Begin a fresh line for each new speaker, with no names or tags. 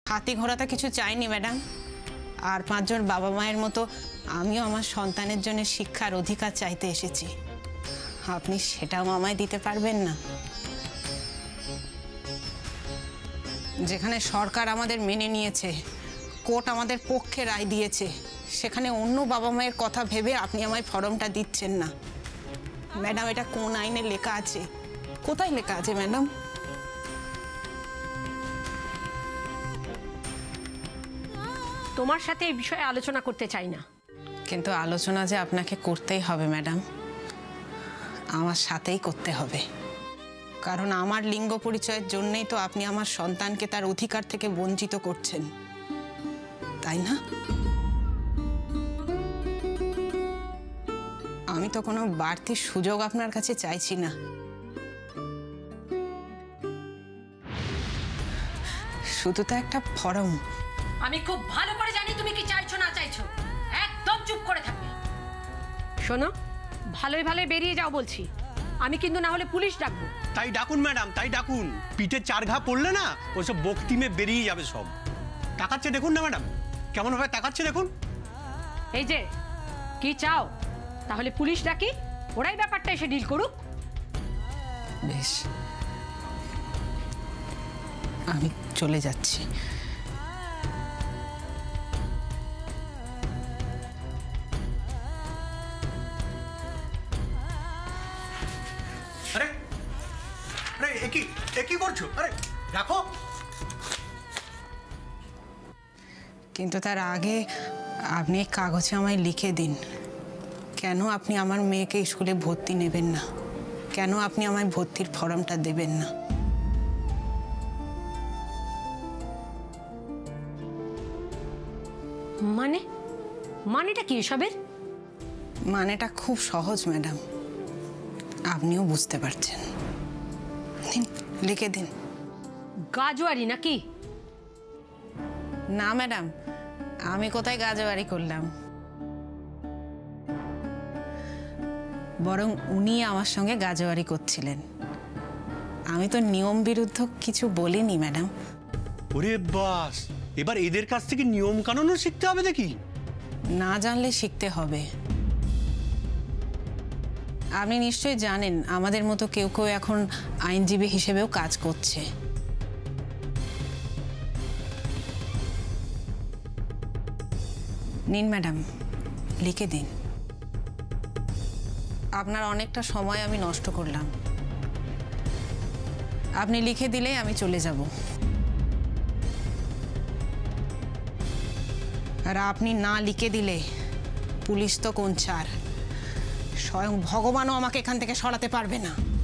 হাতি ঘোড়াতে কিছু চাইনি ম্যাডাম। আর 5 জন বাবা মায়ের মতো আমিও আমার সন্তানের জন্য শিক্ষার অধিকার চাইতে এসেছি। আপনি সেটাও আমায় দিতে পারবেন না? যেখানে সরকার আমাদের মেনে নিয়েছে, কোর্ট আমাদের পক্ষে রায় দিয়েছে, সেখানে অন্য বাবা মায়ের কথা ভেবে আপনি আমায় ফর্মটা দিচ্ছেন না। ম্যাডাম, এটা কোন আইনে লেখা আছে? কোথায় লেখা আছে ম্যাডাম?
তোমার সাথে এই বিষয়ে আলোচনা করতে চাই না।
কিন্তু আলোচনা যে আপনাকে করতেই হবে ম্যাডাম, আমার সাথেই করতে হবে। কারণ আমার লিঙ্গ পরিচয়ের জন্যই তো আপনি আমার সন্তানকে তার অধিকার থেকে বঞ্চিত করছেন, তাই না? আমি তো কোনো বাড়তি সুযোগ আপনার কাছে চাইছি না। শুধু তো একটা ফর্ম।
আমি খুব ভালো করে জানি তুমি কি চাইছো না চাইছো। একদম চুপ করে থাকবে। শোনো, ভালোই ভালোই বেরিয়ে যাও বলছি। আমি কিন্তু না হলে পুলিশ ডাকবো।
তাই ডাকুন ম্যাডাম, তাই ডাকুন। পিঠে 4 ঘা পড়লে না ওসব বক্তিমে বেরিয়ে যাবে সব। তাকাচ্ছে দেখুন না ম্যাডাম, কেমন ভাবে তাকাচ্ছে দেখুন।
এই যে কি চাও, তাহলে পুলিশ ডাকি, ওরাই ব্যাপারটা এসে ডিল করুক।
বেশ, আমি চলে যাচ্ছি।
আরে আরে একই করছো? আরে রাখো।
কিন্তু তার আগে আপনি এই কাগজে আমায় লিখে দিন, কেন আপনি আমার মেয়েকে স্কুলে ভর্তি নেবেন না, কেন আপনি আমায় ভর্তির ফর্মটা দেবেন না।
মানেটা কি এসবের?
মানেটা খুব সহজ ম্যাডাম, আপনিও বুঝতে পারছেন। লিখে দিন।
গাজোয়ারি নাকি?
না ম্যাডাম, আমি কোথায় গাজোয়ারি করলাম? বরং উনি আমার সঙ্গে গাজোয়ারি করছিলেন। আমি তো নিয়ম বিরুদ্ধ কিছু বলিনি ম্যাডাম।
ওরে বাস, এবার এদের কাছ থেকে নিয়ম কানুনও শিখতে হবে দেখি।
না জানলে শিখতে হবে। আপনি নিশ্চয়ই জানেন আমাদের মতো কেউ কেউ এখন আইনজীবী হিসেবেও কাজ করছে। নিন ম্যাডাম, লিখে দিন। আপনার অনেকটা সময় আমি নষ্ট করলাম। আপনি লিখে দিলেই আমি চলে যাব। আর আপনি না লিখে দিলে পুলিশ তো কোন ছাড়, স্বয়ং ভগবানও আমাকে এখান থেকে সরাতে পারবে না।